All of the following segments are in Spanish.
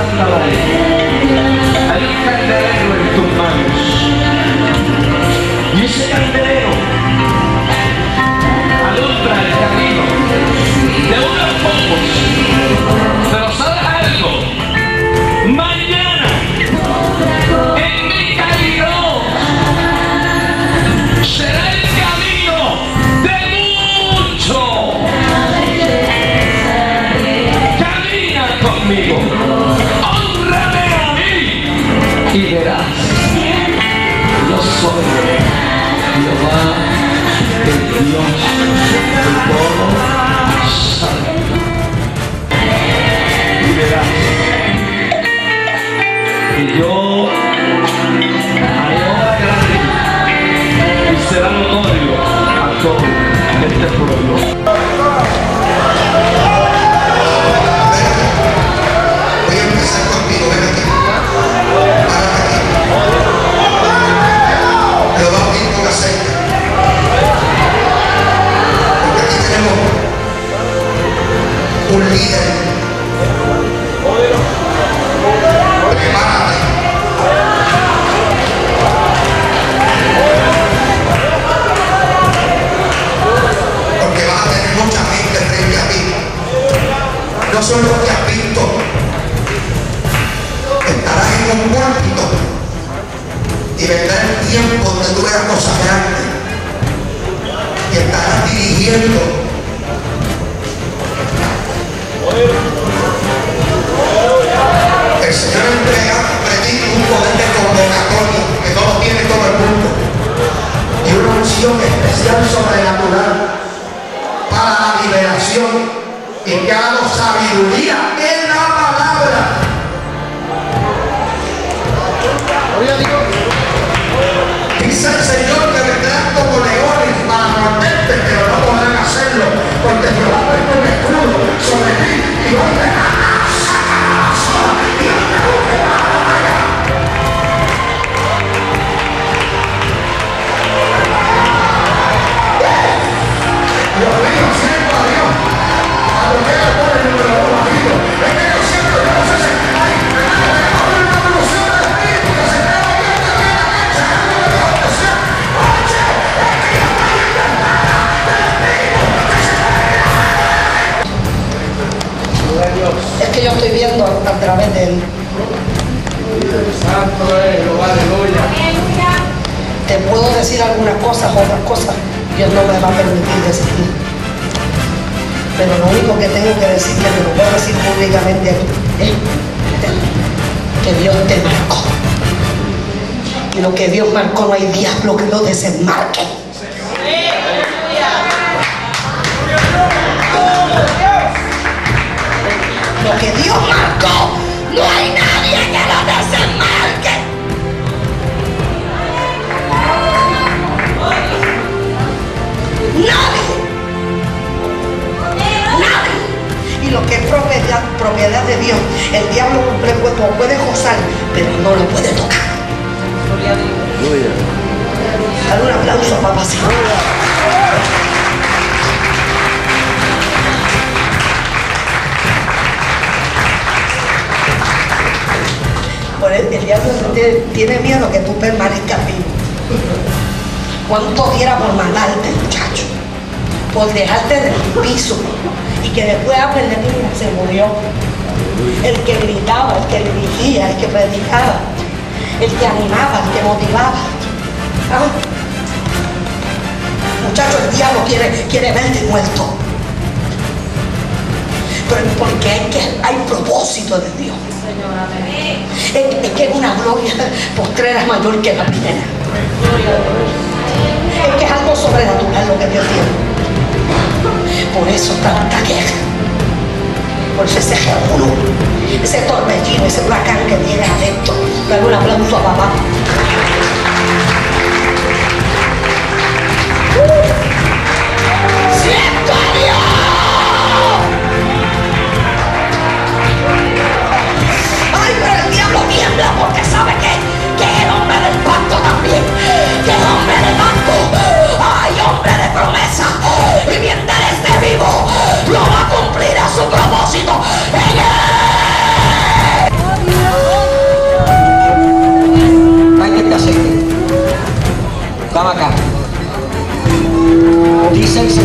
levántala ahí. Hay un candelero en tus manos. Y ese candelero alumbra el camino de unos pocos. Pero ¿sabes algo? Mañana en mi camino será el camino de muchos. Camina conmigo, hónrame a mí y verás. Yo soy Jehová, el Dios de todo santo. Y verás que yo haré obra grande y será notorio a todo este pueblo. Voy a empezar contigo, ven aquí. Lo vas a unir con aceite. Porque aquí tenemos un líder. Prepárate. Porque vas a tener mucha gente frente a ti. No son los que has visto. Estarás en un púlpito y vendrá el tiempo donde tú veas cosas grandes y estarás dirigiendo. El Señor entrega un poder de convocatoria que no lo tiene todo el mundo y una unción especial sobrenatural para la liberación y que ha dado sabiduría en la palabra. Dice el Señor que vendrán como leones para morderte, pero no podrán hacerlo, porque Jehová puesto un escudo sobre ti y ordenará. Dios mío, siento a Dios. A lo que le pone el número 1 bajito. Es que yo siento, yo no sé si hay una evolución del espíritu que se crea abierta. Es que yo estoy viendo a través de él. Santo es Jehová, aleluya. Te puedo decir algunas cosas, otras cosas Dios no me va a permitir decir. Pero lo único que tengo que decirte, que lo puedo decir públicamente aquí, es que Dios te marcó. Y lo que Dios marcó no hay diablo que lo desenmarque. Lo que Dios marcó, no hay nadie que lo desenmarque. Nadie. Nadie. Y lo que es propiedad de Dios, el diablo lo puede gozar, pero no lo puede tocar. Dale un aplauso, papacito. Por el diablo tiene miedo que tú permanezcas vivo. ¿Cuánto diera por matarte, muchacho? Por dejarte en el piso y que después hablen de ti, mira, se murió. El que gritaba, el que dirigía, el que predicaba, el que animaba, el que motivaba. ¿Ah? Muchacho, el diablo quiere verte muerto. Pero porque hay propósito de Dios. Es que es una gloria postrera mayor que la primera. Es que es algo sobrenatural lo que Dios tiene. Por eso tanta guerra. Por eso ese jejuno, ese torbellino, ese huracán que tiene adentro. Dale un aplauso a papá. ¡Siento a Dios! ¡Ay, pero el diablo tiembla porque sabe que es el hombre del pacto también! ¡Que es hombre de pacto! ¡Ay, hombre de promesa! Y mientras esté vivo, lo va a cumplir a su propósito en él.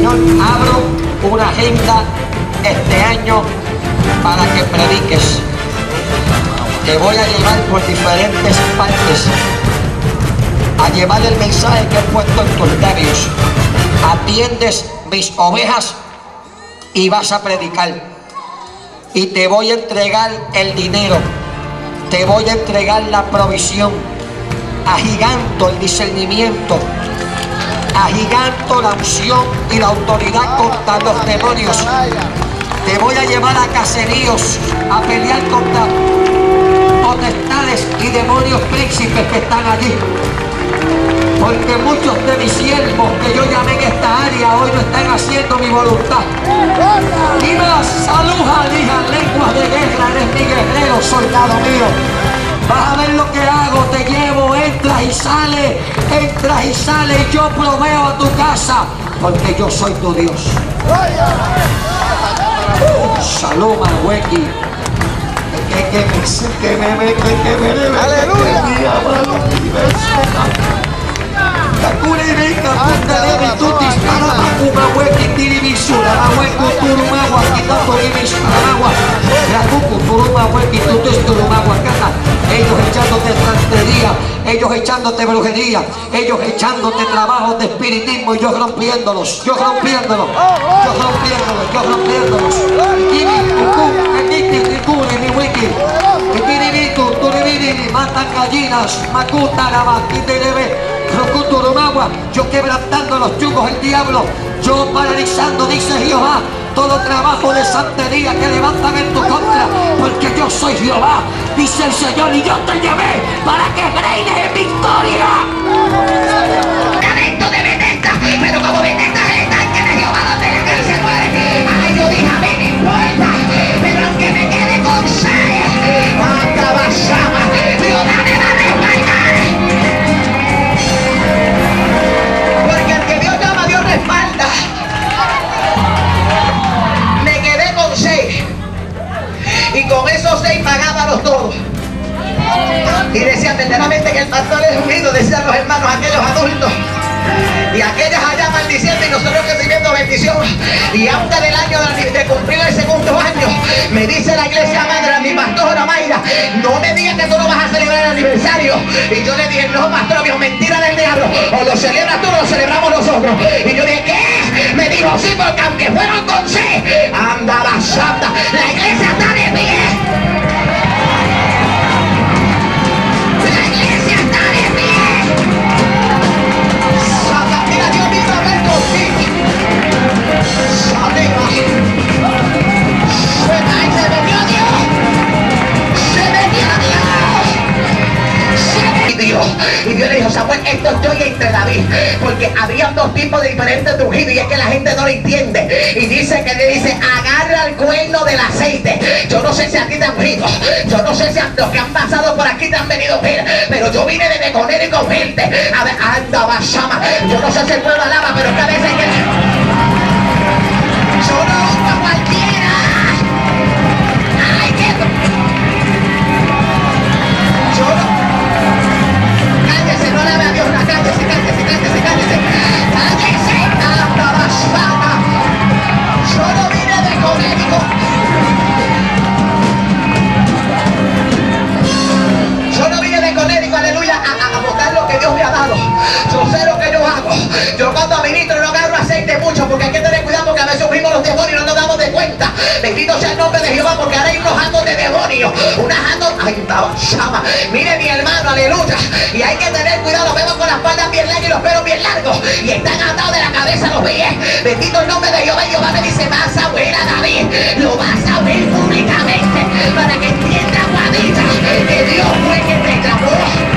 Señor, abro una agenda este año para que prediques. Te voy a llevar por diferentes partes a llevar el mensaje que he puesto en tus labios. Atiendes mis ovejas y vas a predicar. Y te voy a entregar el dinero, te voy a entregar la provisión, agiganto el discernimiento, agiganto la unción y la autoridad contra los demonios. Te voy a llevar a caseríos a pelear contra potestades y demonios príncipes que están allí. Porque muchos de mis siervos que yo llamé en esta área hoy no están haciendo mi voluntad. Y más, saluja, hija, lenguas de guerra, eres mi guerrero, soldado mío. Vas a ver lo que hago, te llevo, entras y sales, y yo proveo a tu casa, porque yo soy tu Dios. Saloma, Huequi. Aleluya. Ellos echándote santería, ellos echándote brujería, ellos echándote trabajos de espiritismo y yo rompiéndolos. Matan gallinas, yo quebrantando los yugos del diablo, yo paralizando, dice Jehová, todo trabajo de santería que levantan en tu contra, porque yo soy Jehová, dice el Señor, y yo te llevé para que reines en victoria. Talento de Bethesda, pero como Bethesda es el tanque de Jehová donde la cárcel muere. Ay, yo dije, a mí me importa, pero aunque me quede con sed, anda basama, Dios me va a respaldar. Porque al que Dios llama, Dios respalda. Me quedé con 6 y con esos 6 pagábamos todos. Y decían verdaderamente que el pastor es unido, decían los hermanos, aquellos adultos. Y aquellas allá maldiciendo y nosotros recibiendo bendición. Y antes del año de cumplir el segundo año, me dice la iglesia madre, mi pastora Mayra, no me digas que tú no vas a celebrar el aniversario. Y yo le dije, no, pastor, mío, mentira del diablo. O lo celebras tú o lo celebramos nosotros. Y yo dije, ¿qué? Me dijo, sí, porque aunque fueron con C, anda la santa, la iglesia está de pie. Y Dios le dijo, Samuel, esto estoy entre David, porque habían 2 tipos de diferentes de ungido y es que la gente no lo entiende. Y dice que le dice, agarra el cuerno del aceite. Yo no sé si a ti te han ungido, yo no sé si a los que han pasado por aquí te han venido a ungir, pero yo vine de Meconero y con gente. A ver, anda, basama. Yo no sé si el pueblo alaba, pero es que a veces que yo no ungo a cualquiera. Ay, que yo no. Cállese, no alabe a Dios, cállese, cállese, anda basama. Yo no vine de Conérico. Yo no vine de Conérico, aleluya, a botar lo que Dios me ha dado. Yo sé lo que yo hago. Yo cuando ministro no agarro aceite mucho, porque hay que tener cuidado, porque a veces ungimos los demonios y no nos damos de cuenta. Bendito sea el nombre de Jehová, porque ahora hay unos jatos de demonios, unas jatos, ay, tabachama. Mire mi hermano, aleluya. Y hay que tener cuidado, los vemos con las espaldas bien largas y los pelos bien largos, y están atados de la cabeza a los pies. Bendito el nombre de Jehová. Y Jehová me dice, vas a oír a David, lo vas a oír públicamente, para que entienda Juanita que Dios fue quien te llamó.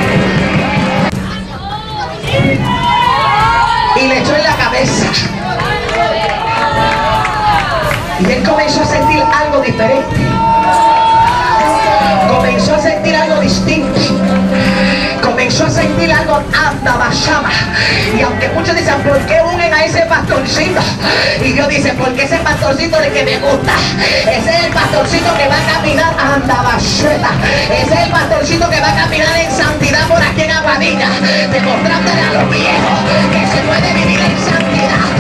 Y le echó en la cabeza. Y él comenzó a sentir algo diferente. Comenzó a sentir algo distinto. Comenzó a sentir algo andabashama. Y aunque muchos dicen, ¿por qué unen a ese pastorcito? Y Dios dice, porque ese pastorcito es el que me gusta. Ese es el pastorcito que va a caminar andabasheta. Ese es el pastorcito que va a caminar en santidad por aquí en Aguadilla, demostrándole a los viejos que se puede vivir en santidad.